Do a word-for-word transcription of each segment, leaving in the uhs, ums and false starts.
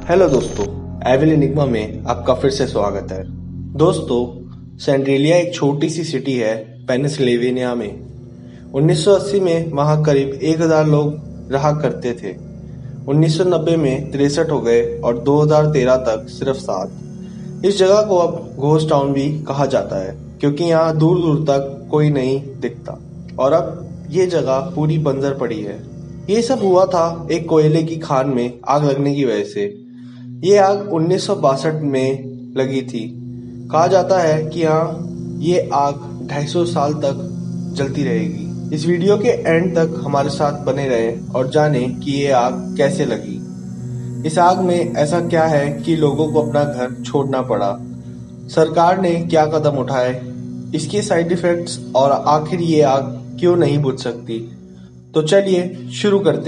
Hello दोस्तों, evil enigma में आपका फिर से स्वागत है। दोस्तों, सेंट्रेलिया एक छोटी सी सिटी है पेनिसिल्वेनिया में। उन्नीस सौ अस्सी में वहाँ करीब एक हज़ार लोग रहा करते थे। उन्नीस सौ नब्बे में तिरसठ हो गए और दो हज़ार तेरह तक सिर्फ सात। इस जगह को अब घोस्ट टाउन भी कहा जाता है क्योंकि यहाँ दूर दूर तक कोई नहीं दिखता और अब ये जगह पूरी बंजर पड़ी है। ये सब हुआ था एक कोयले की खान में आग लगने की वजह से। ये आग उन्नीस सौ बासठ में लगी थी। कहा जाता है कि यहाँ ये आग ढाई सौ साल तक जलती रहेगी। इस वीडियो के एंड तक हमारे साथ बने रहें और जानें कि ये आग कैसे लगी। इस आग में ऐसा क्या है कि लोगों को अपना घर छोड़ना पड़ा, सरकार ने क्या कदम उठाए, इसके साइड इफेक्ट्स और आखिर ये आग क्यों नहीं बुझ सकती। तो चलिए शुरू करते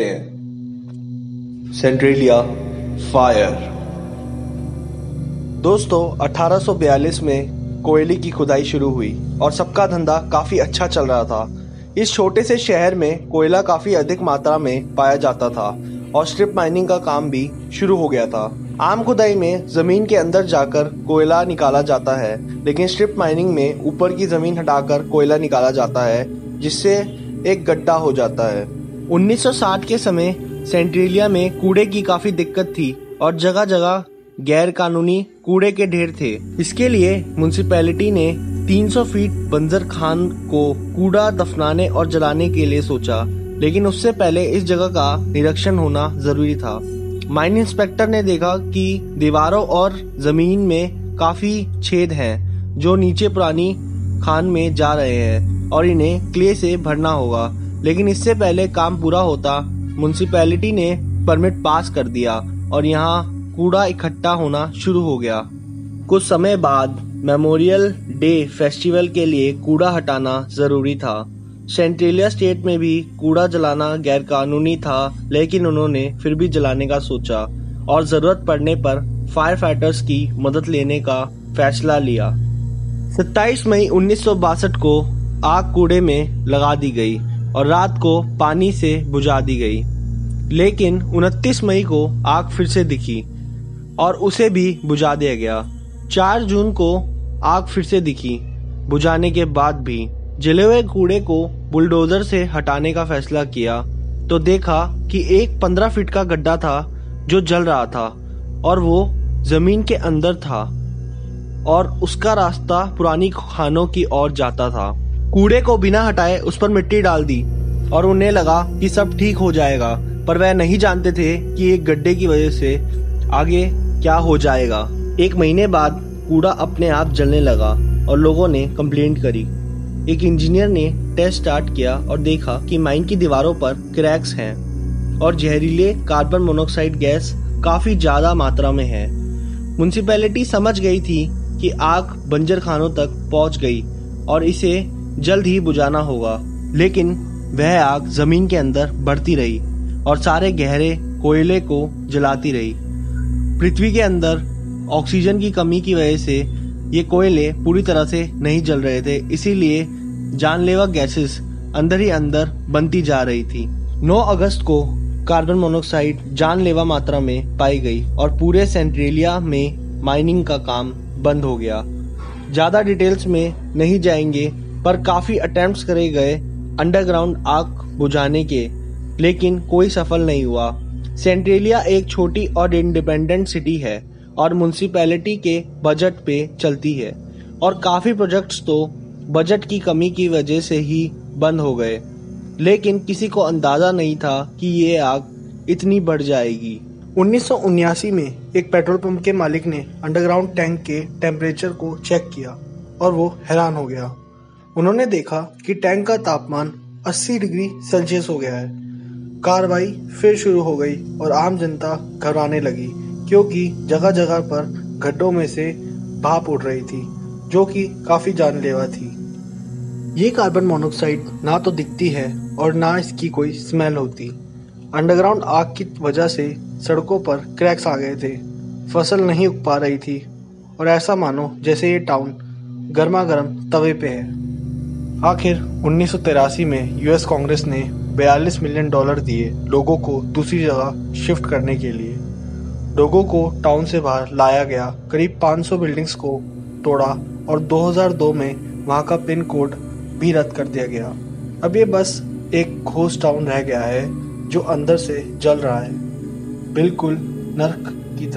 हैं। Centralia fire. दोस्तों, अठारह सौ बयालीस में कोयले की खुदाई शुरू हुई और सबका धंधा काफी अच्छा चल रहा था। इस छोटे से शहर में कोयला काफी अधिक मात्रा में पाया जाता था और स्ट्रिप माइनिंग का काम भी शुरू हो गया था। आम खुदाई में जमीन के अंदर जाकर कोयला निकाला जाता है, लेकिन स्ट्रिप माइनिंग में ऊपर की जमीन हटाकर कोयला निकाला जाता है, जिससे एक गड्ढा हो जाता है। उन्नीस सौ साठ के समय सेंट्रेलिया में कूड़े की काफी दिक्कत थी और जगह जगह गैर कानूनी कूड़े के ढेर थे। इसके लिए म्युनिसिपैलिटी ने तीन सौ फीट बंजर खान को कूड़ा दफनाने और जलाने के लिए सोचा, लेकिन उससे पहले इस जगह का निरीक्षण होना जरूरी था। माइन इंस्पेक्टर ने देखा कि दीवारों और जमीन में काफी छेद हैं जो नीचे पुरानी खान में जा रहे हैं और इन्हें क्ले से भरना होगा। लेकिन इससे पहले काम पूरा होता म्युनिसिपैलिटी ने परमिट पास कर दिया और यहाँ कूड़ा इकट्ठा होना शुरू हो गया। कुछ समय बाद मेमोरियल डे फेस्टिवल के लिए कूड़ा हटाना जरूरी था। सेंट्रेलिया स्टेट में भी कूड़ा जलाना गैरकानूनी था, लेकिन उन्होंने फिर भी जलाने का सोचा और जरूरत पड़ने पर फायर फाइटर्स की मदद लेने का फैसला लिया। सत्ताईस मई उन्नीस सौ बासठ को आग कूड़े में लगा दी गई और रात को पानी से बुझा दी गई। लेकिन उनतीस मई को आग फिर से दिखी और उसे भी बुझा दिया गया। चार जून को आग फिर से दिखी। बुझाने के बाद भी जले हुए कूड़े को बुलडोजर से हटाने का फैसला किया तो देखा कि एक पंद्रह फीट का गड्ढा था जो जल रहा था और वो जमीन के अंदर था और उसका रास्ता पुरानी खानों की ओर जाता था। कूड़े को बिना हटाए उस पर मिट्टी डाल दी और उन्हें लगा कि सब ठीक हो जाएगा, पर वह नहीं जानते थे कि एक गड्ढे की वजह से आगे क्या हो जाएगा। एक महीने बाद कूड़ा अपने आप जलने लगा और लोगों ने कंप्लेंट करी। एक इंजीनियर ने टेस्ट स्टार्ट किया और देखा कि माइन की दीवारों पर क्रैक्स हैं और जहरीले कार्बन मोनोऑक्साइड गैस काफी ज्यादा मात्रा में है। म्युनिसिपैलिटी समझ गई थी कि आग बंजर खानों तक पहुंच गई और इसे जल्द ही बुझाना होगा, लेकिन वह आग जमीन के अंदर बढ़ती रही और सारे गहरे कोयले को जलाती रही। पृथ्वी के अंदर ऑक्सीजन की कमी की वजह से ये कोयले पूरी तरह से नहीं जल रहे थे, इसीलिए जानलेवा गैसेस अंदर ही अंदर बनती जा रही थी। नौ अगस्त को कार्बन मोनोऑक्साइड जानलेवा मात्रा में पाई गई और पूरे सेंट्रेलिया में माइनिंग का काम बंद हो गया। ज्यादा डिटेल्स में नहीं जाएंगे, पर काफी अटेम्प्ट्स करे गए अंडरग्राउंड आग बुझाने के, लेकिन कोई सफल नहीं हुआ। सेंट्रेलिया एक छोटी और इंडिपेंडेंट सिटी है और म्युनिसिपैलिटी के बजट पे चलती है और काफी प्रोजेक्ट्स तो बजट की कमी की वजह से ही बंद हो गए, लेकिन किसी को अंदाजा नहीं था कि ये आग इतनी बढ़ जाएगी। उन्नीस सौ उन्यासी में एक पेट्रोल पंप के मालिक ने अंडरग्राउंड टैंक के टेम्परेचर को चेक किया और वो हैरान हो गया। उन्होंने देखा कि टैंक का तापमान अस्सी डिग्री सेल्सियस हो गया है। कार्रवाई फिर शुरू हो गई और आम जनता घबराने लगी क्योंकि जगह जगह पर गड्ढों में से भाप उड़ रही थी जो कि काफी जानलेवा थी। ये कार्बन मोनोऑक्साइड ना तो दिखती है और ना इसकी कोई स्मेल होती। अंडरग्राउंड आग की वजह से सड़कों पर क्रैक्स आ गए थे, फसल नहीं उग पा रही थी और ऐसा मानो जैसे ये टाउन गर्मा गर्म तवे पे है। आखिर उन्नीस सौ तिरासी में यूएस कांग्रेस ने बयालीस मिलियन डॉलर दिए लोगों को दूसरी जगह शिफ्ट करने के लिए। लोगों को टाउन से बाहर लाया गया, करीब पाँच सौ बिल्डिंग्स को तोड़ा और दो हज़ार दो में वहां का पिन कोड भी रद्द कर दिया गया। अब ये बस एक घोस्ट टाउन रह गया है जो अंदर से जल रहा है, बिल्कुल नर्क की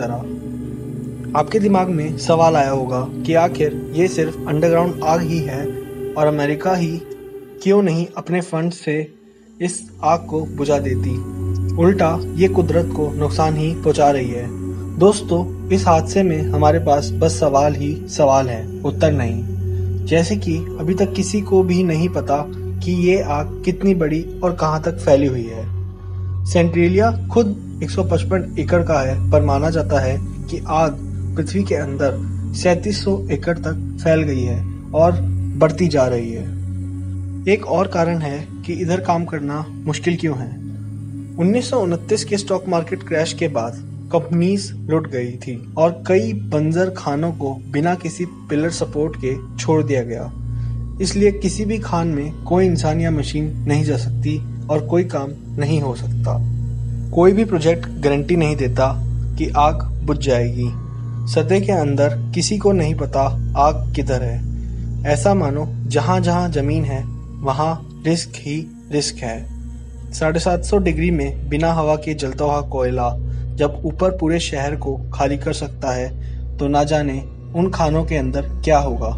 तरह। आपके दिमाग में सवाल आया होगा कि आखिर ये सिर्फ अंडरग्राउंड आग ही है और अमेरिका ही क्यों नहीं अपने फंड से इस आग को बुझा देती। उल्टा ये कुदरत को नुकसान ही पहुंचा रही है। दोस्तों, इस हादसे में हमारे पास बस सवाल ही सवाल है, उत्तर नहीं। जैसे कि अभी तक किसी को भी नहीं पता कि ये आग कितनी बड़ी और कहां तक फैली हुई है। सेंट्रेलिया खुद एक सौ पचपन एकड़ का है, पर माना जाता है कि आग पृथ्वी के अंदर सैंतीस सौ एकड़ तक फैल गई है और बढ़ती जा रही है। एक और कारण है कि इधर काम करना मुश्किल क्यों है। उन्नीस सौ उनतीस के स्टॉक मार्केट क्रैश के बाद कंपनीज लुट गई थी और कई बंजर खानों को बिना किसी पिलर सपोर्ट के छोड़ दिया गया। इसलिए किसी भी खान में कोई इंसान या मशीन नहीं जा सकती और कोई काम नहीं हो सकता। कोई भी प्रोजेक्ट गारंटी नहीं देता कि आग बुझ जाएगी। सतह के अंदर किसी को नहीं पता आग किधर है। ऐसा मानो जहां जहां जमीन है वहां रिस्क ही रिस्क है। साढ़े सात सौ डिग्री में बिना हवा के जलता हुआ कोयला जब ऊपर पूरे शहर को खाली कर सकता है तो ना जाने उन खानों के अंदर क्या होगा।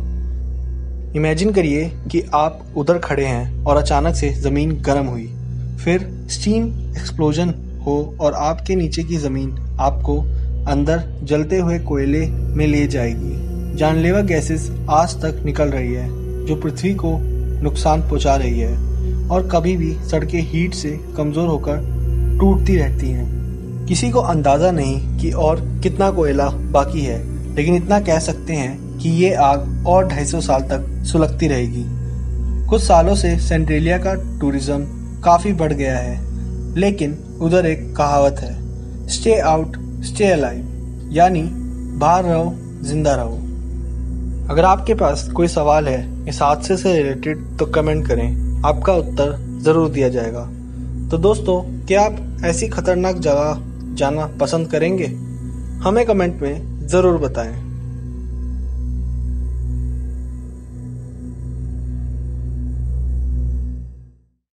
इमेजिन करिए कि आप उधर खड़े हैं और अचानक से जमीन गर्म हुई, फिर स्टीम एक्सप्लोजन हो और आपके नीचे की जमीन आपको अंदर जलते हुए कोयले में ले जाएगी। जानलेवा गैसेस आज तक निकल रही है जो पृथ्वी को नुकसान पहुंचा रही है और कभी भी सड़कें हीट से कमजोर होकर टूटती रहती हैं। किसी को अंदाजा नहीं कि और कितना कोयला बाकी है, लेकिन इतना कह सकते हैं कि ये आग और ढाई सौ साल तक सुलगती रहेगी। कुछ सालों से सेंट्रेलिया का टूरिज्म काफी बढ़ गया है, लेकिन उधर एक कहावत है, स्टे आउट स्टे अलाइव, यानी बाहर रहो जिंदा रहो। अगर आपके पास कोई सवाल है इस हादसे से रिलेटेड तो कमेंट करें, आपका उत्तर जरूर दिया जाएगा। तो दोस्तों, क्या आप ऐसी खतरनाक जगह जाना पसंद करेंगे? हमें कमेंट में जरूर बताएं।